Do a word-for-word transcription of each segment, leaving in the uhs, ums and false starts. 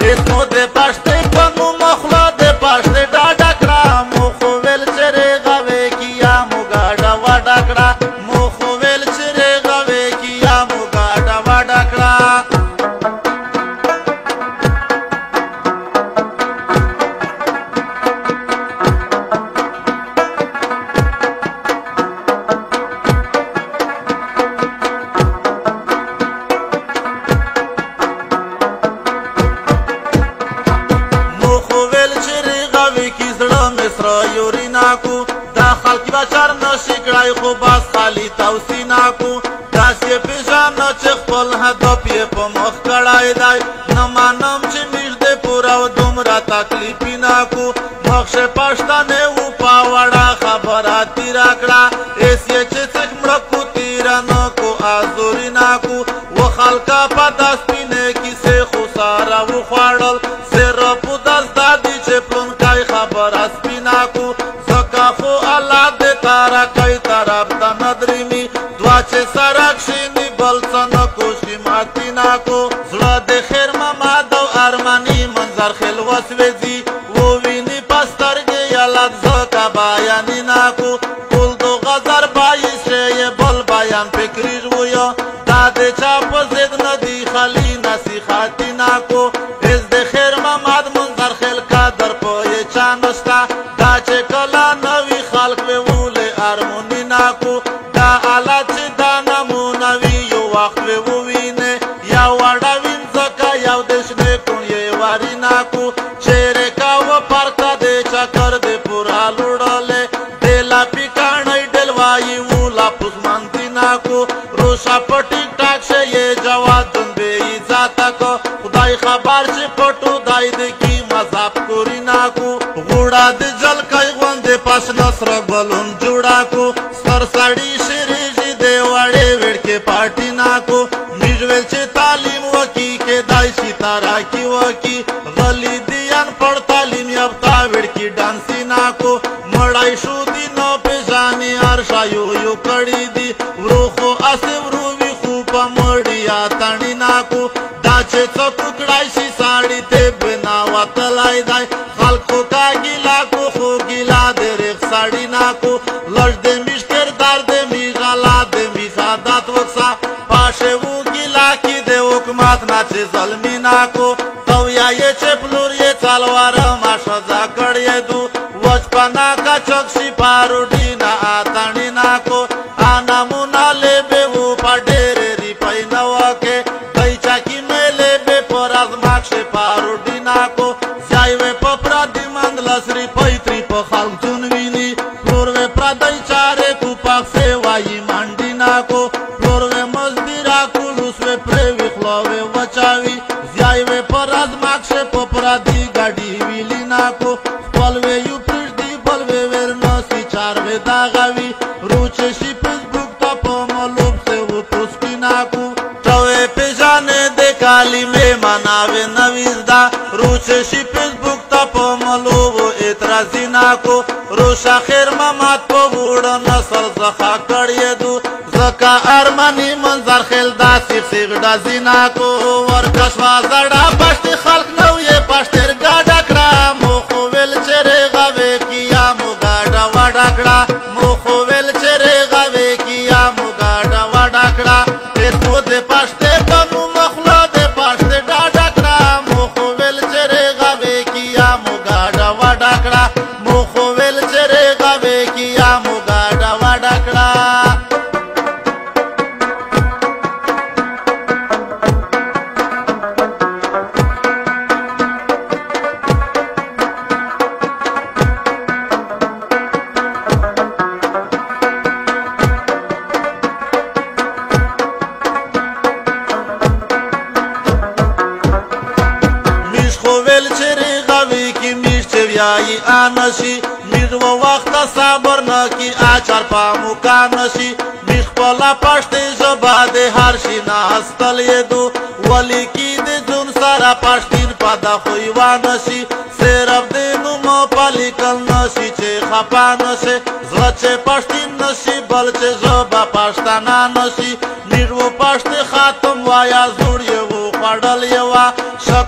اسمو د پښتې په نوم خوله د پښتې ډاډه کړه مو خو ویل چې رغوې کیا مو ګاډه وډه کړه مو خو ویل چې رغوې کیا مو ګاډه وډه کړه بشر نشي کړای خو بس خالی توسینا کو داسې پیژانه چې خپل هدف یې په مخ کړای دی نه مانم چې میږ دې پوره و دومره تکلیفي نه کو مخشه پښتانه و په وړه خبره تېره کړه ایس یې چې څک مړه کو تېره نه کو ازوري نه کو و خلکه په داس پینې کیسې خو ساره وخوړل زیره په داس دادي چې پلونکی خبره سپینا کو ځکه خو الله تارا کئی طرف تا ندریمی دوا چه سرک شینی بل سنو کوشی ماتی ناکو زلا ده خیر مماد و ارمانی منظر خلوس ویزی وو وینی پسترگی یلد زکا بایانی ناکو کل دو غزر بایی شیه بل بایان فکریش ویا داده چاپ زد ندی خلی نصیحاتی ناکو از ده خیر مماد منظر خل کا در پای چانستا دا چه کلا نوی خلق ویو ارمونی ناکو دا آلات چې دا نمونه وي یو وخت وی ووینې یو وړه وین ځکه یو د شنې کون یې واري ناکو چیرې کاوه پرته د چکر د پورا لوړلې د لاپي کاڼۍ ډل وایي و لاپوس منتي ناکو روشا په ټیک ټاک شه یې جواد دن بې عزته کو خدای خبر چې پټو دای د کی مذهب کوري ناکو غوړه د جلکۍ غوندې پس نصر بلون جوړا کو سر سړی شریجی دی وړې وړکې پارټي ناکو میژویل چې تعلیم وکی کې دای شي تارا کی وکی غلی دیان پړ تعلیم یافتا وړکې ډانسی ناکو مړای شو دی نو پېژانې ارشا یو یو کړي دی ورو خو اسې ورو وي خو په مړیا تڼي ناکو دا چې څوک کړای شي ساړي ته بنا وتلای دی خلکو کا ګیلا کو خو ګیلا دې رخ ساړي ناکو لږ دې میش کردار دې می غلا دې می سادات وسا پاشه و ګیلا کې دې حکومت نه چې ظلمي ناکو تو یا یې چې پلور یې څلوار ما شزا کړې دو وچ پنا کا چوک سی پاروډي نه اتانی ناکو انا مونږ له به و پډېر ری پاینه وکه دای چا کې ملې به پر از ماکشه پاروډي ناکو ځای په پرا دی مند لسري پېتري په خلک جون ویني پلور و پردای چاره کو پاک سیوای منډي ناکو پلور و مزدورا کو لوس و پرې وخلوي وچاوي ځای و پر از ماکشه په پرا دی ګاډي ویلی ناکو خپل و یو پرځ دی بل و ورنو سي چار و دا غوي روچ شي فیسبوک ته په ملوب سے و پوسټی ناکو ټوې پیژانې د کالی می مناوي نويزدا روچ شي فیسبوک ته په ملوب اعتراضی ناکو روشا خیر ممات په وړ نسل زخا کړی دو زکا ارمانی منظر خل داسې سیغ دازی ناکو ورکشوا زړه پښتې خلق نو یې پښتر ګاډه کړه مو خو ویل چې رغوې کیا مو ګاډه وډه کړه مو خو ویل چې رغوې کیا مو ګاډه وډه کړه اسمو د پښتې په نوم خوله د پښتې ډاډه کړه مو خو ویل چې رغوې کیا مو ګاډه وډه کړه مو خو ویل چې رغوې کیا مو ګاډه وډه کړه یای آنشی میر و وقت صبر نکی آچار پامو کانشی میخ پلا پشتی جبا ده هر شی ناستل یدو ولی کی ده جون سارا پشتین پدا خویوانشی صرف دینو مو پالی کل نشی چه خپا نشی زلا چه پشتین نشی بل چه جبا پشتانا نشی میر و پشتی خاتم وایا زور یو خڑل یوا شک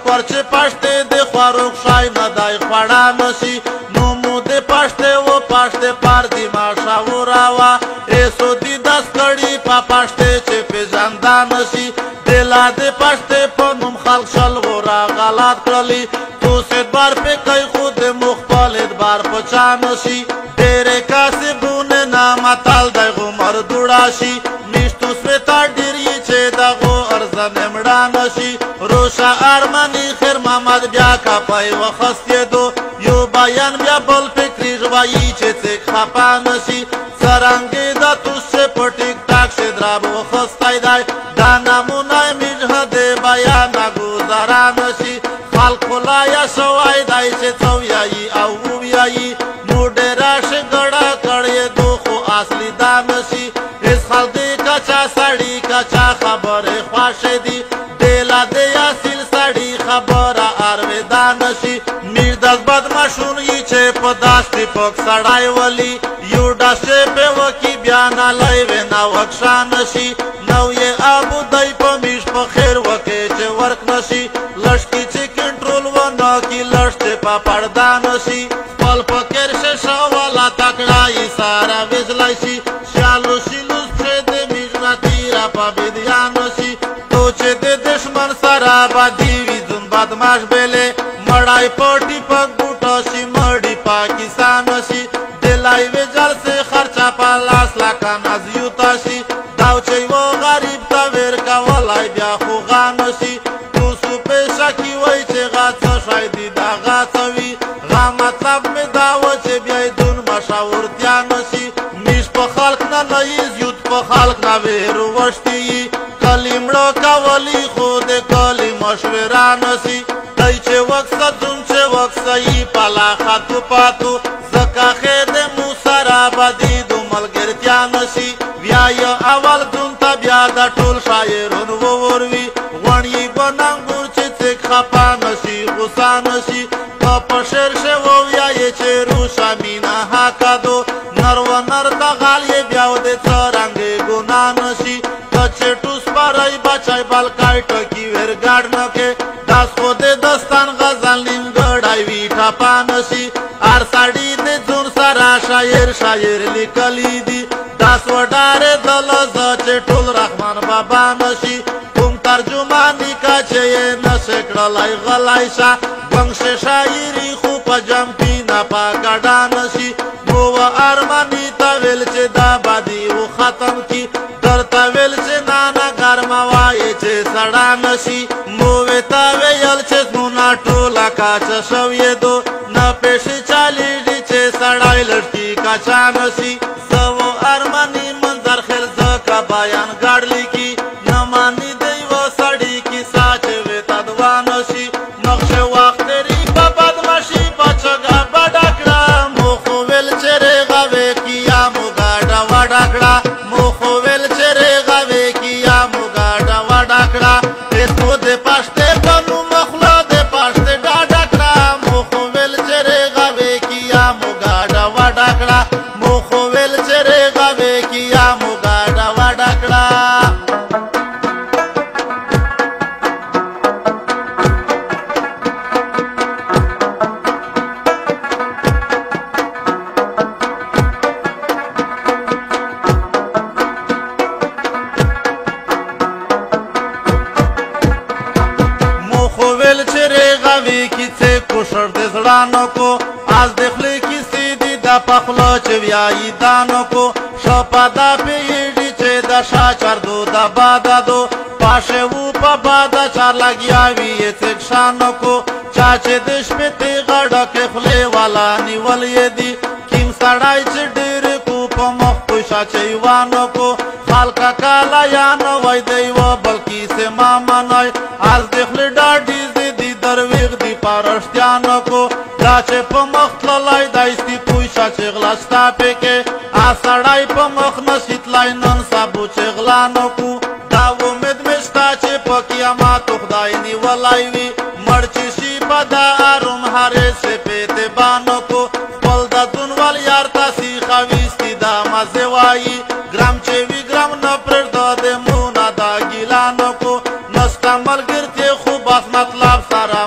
شکر چې پښته د خواروک شای نه دای خړا نشي نو مو د پښته و پښته پار دی ما شاوراوا ایسو دی داس کړي په پښته چې پیژاندا نشي دلا د پښته په نوم خلق شل ورا غلط کړلی تو سید بار په کوي خود مخبل بار پچا نشي ډېر کاسبونه نامه تل د عمر دوړاشي میشتو سوتا ډیری چې دغه ارزن مړه نشي روشا ارمنی خیر محمد بیا کا پای وخستې دو یو بیان بیا بل فکری ژوایي چې څه خپا نشي سرنګي د توسه په ټیک ټاک شه دراب وخستای دی دا نمونه میجه د بیان گزارا نشي خلق لا یا سوای دی چې څویایي او ویایي موډه راشه ګړه کړې دو خو اصلي دا نشي اس خلق کچا سړی کچا خبره خواشه دی دلا د اصل سړی خبره ارودا نشي میر داس بدمعشون یی چې په داسې پک سړای ولی یو داسې په وکی بیان لای ونا وښا نشي نو یې ابو دای په میش په خیر وکي چې ورک نشي لشکي چې کنټرول ونه کی لشته په پړدا نشي خپل فکر شه شوالا تکړه یې سارا وزلای شي شالو شلو چې د میجنا تیرا په بدیان نشي تو چې د دشمن سره باندې وزن بدمعش بلې مړای پټي پک بوټا شي مړی پاکستان شي دلای وجل سے خرچا پالاس لاکا نازیوتا شي داو چې و غریب تا ور کا ولای بیا خو غان شي تو سو پېښه کی وای چې غاڅ شاید دا غاڅوي غا مطلب می داو چې بیا دون مشاورتیا نشي میش په خلق نه لایز یوت په خلق نه ور وشتي کلمړو کاولی خود کلی مشوره نشي دای چې وخت دون چې وخت یې پالا خاطو پاتو زکه خیر د موسرا بدی دو ملګرتیا نشي بیا یو اول دون ته بیا د ټول شاعرون ووروي غونی بننګور چې څک خپا نشي غوسا نشي په شعر شه ویا یې چې روشا مینا حقا دو نر و نر د غال یې بیا د څرنګ ګنا نشي چې ټوس پرای بچای بل کای ټکی ور ګاډ نکه داس خو د دستان غزل نیم ګړای وی ټپا نشي ار ساډي د زون سرا شاعر شاعر لیکلی دي داس وډار دل ز چې ټول رحمان بابا نشي کوم ترجمانی کا چې نسکړلای غلای شا بنګش شاعری خو پجم پینا پا ګډا نشي مو ارمانی تا ویل چې دا بادي و ختم کی درته ویل چې نانا ګرما وای چې سړا نشي مو وتا ویل چې مونږه ټولا کاچ شوې دو نه پېښ چالي دي چې سړای لړکی کاچا نشي سو ارمانی منظر خل زکا بیان ګړلی کی نه مانی دی و سړی کی ساچ وتا دوا نشي نقش وخت ری په بدمعشي بچګا بډکړه مو خو ویل چې رغوي کیا مو ګاډا وډکړه مو خو ویل چې رغوي کیا مو ګاډا وډکړه اسو د پښته پنو مخلا د پښته ډاډکړه مو خو ویل چې رغوي کیا مو ګاډا وډکړه مو خو ویل چې رغوي کیا مو ګاډا وډکړه شر د زړانو کو از دخلی کی سیدی دا پخلو چې ویای دانو کو شپدا پیډی چې دا شاچر دو دا بادا دو پاشه وو په بادا چار لګیا وی څک شانو کو چاچې د شپې ته غړ کې خله والا نیول یې دی کیم سړای چې ډېر کو په مخ پوښا چې وانو کو خلک کالا یا نو وای دی و بلکی سما منای از دخلی ډاډی درویغ دی پارشتیانو کو دا چې په مخ تللی دایستی پویشه چې غلستا پکې آسړی په مخ نشیتلی نن سبو چې غلانو کو دا امید مشته چې په قیاماتو خدای نیولی وي مړ چې شي په دا اروم هرې سپېتې بانو کو خپل د دونول یار ته سیخه ویستي دا مزې وایي ګرام چې وي ګرام نه پرېږده د مونه دا ګیلانو کو نسته ملګرتې خو بس مطلب سره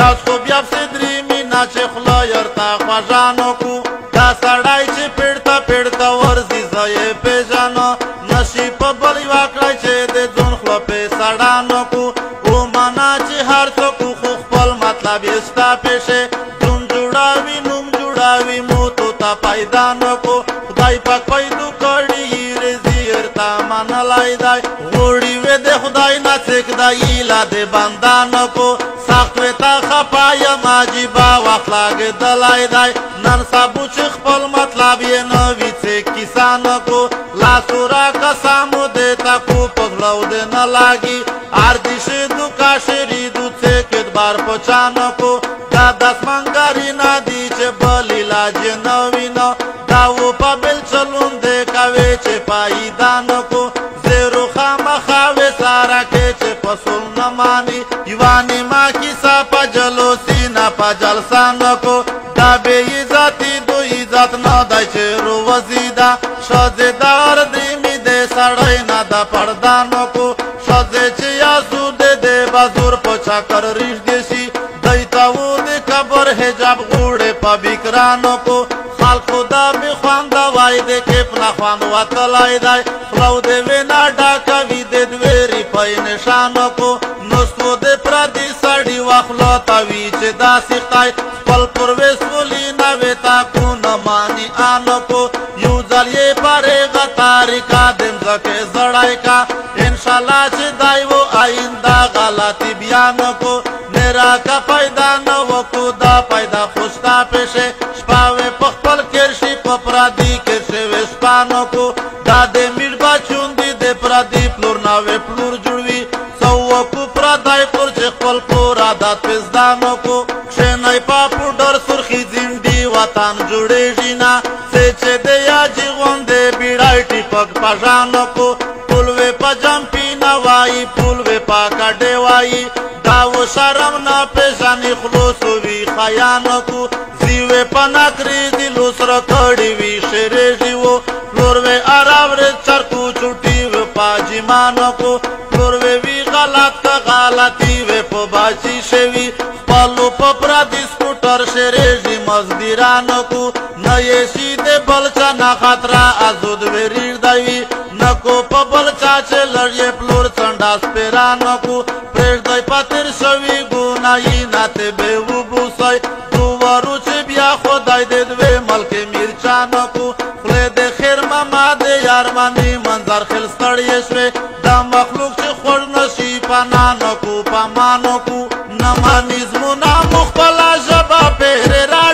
یاد خو بیا پسې درې مینا چې خوله یرته خوږانو کو دا سړی چې پیړته پیړته ورځي زه یې پېژنو نشي په بل یوه کړی چې د ځون خوله پې سړانو کو ومنه چې هر څوک خو خپل مطلب یې ستا پیښې ځون جوړوي نوم جوړوي موتو ته پیدا نه کو خدای پاک پیدو کړي رزي ورته منلی دی غوړي وې د خدای نه څکده ایله د بندانو کو سخت وې تا خفه یم عجیبه وخت لګېدلی دی نن سبو چې خپل مطلب یې نه وي څه کیسه نه کو لاسو راکسامو دې ته کو په غلو دې نه لاګي اردیشې دوکا شریدو څه کدبار په چا نه کو دا دسمنګاري نه دي چې بل علاج یې نه وینه دا و په بل چلون دې کوې چې پایدا نه کو زیرو خامخا وې ساره کې چې پسول نه ماني یوه نیمه کیسه په جلوسي نه په جلسه نه کو دا بې عزتي دو عزت نه دی چې روزي ده ښځې د اردې مې دې سړی نه د پرده نه کو ښځې چې یاسو دې دې به زور په چکر ریږدې شي دی ته و د قبر حجاب غوړې په بکرانو کو خلقو دا بې خونده وای د کیپ نه خوند وتلی دی خلو دې وینا ډاکوي د دوې ریپۍ نشانو کو نسو د پردي سړي وخلو ته وي چې داسې خدای خپل پرویس ولي نه وې تا کو نه ماني آنو کو یو ځل یې پرېغه تاریکه د مځکې زړی کا انشاءالله چې دی و آینده غلطي بیا نه کو نراکه پیدا نه وکو دا پیدا خو ستا پیښې شپه وې په خپل کرشي په پردي کرشې وې شپه نه کو دا د میډ بچون دي د پردي پلور نه وې پلور جوړوي څه وکو پردی پور چې خپل پلور عادت پې زده نه کو کښېنئ په پوډر سرخي ځینډي وطن جوړېږي نه څه چې د یاجي غوندې بیړی ټیپک په ژانو کو پول وې په جمپي نه وایي پول وې په کډې وایي دا و شرم نه پېژني خلوصو وي خیانو کو زیوې په نکرې دي لوسره کړي وي شېرېږي و پلور وې اراورې چرکو چوټي و په جیمانو کو پلور وې وي غلط که غلطي وې په باچي شوي خپلو په پردي سکوټر شېرېږي مزدیرانو کو نه یې شي د بل چا نه خطره ازود وې ریږدی وي نه کو په بل چا چې لږ یې پلور څنډه سپېرانو کو پرېږدی په تېر شوي ګنایي نه تې بې وبوسی دوورو چې بیا خدای دې دوې ملکې میرچانو کو خولې د خیر ماما د یارمني منظر خیل ستړیې شوې دا مخلوق چې خوړ نه شي پناه نه کو پمانو کو نه ماني زمونه مو خپله ژبه پهرې را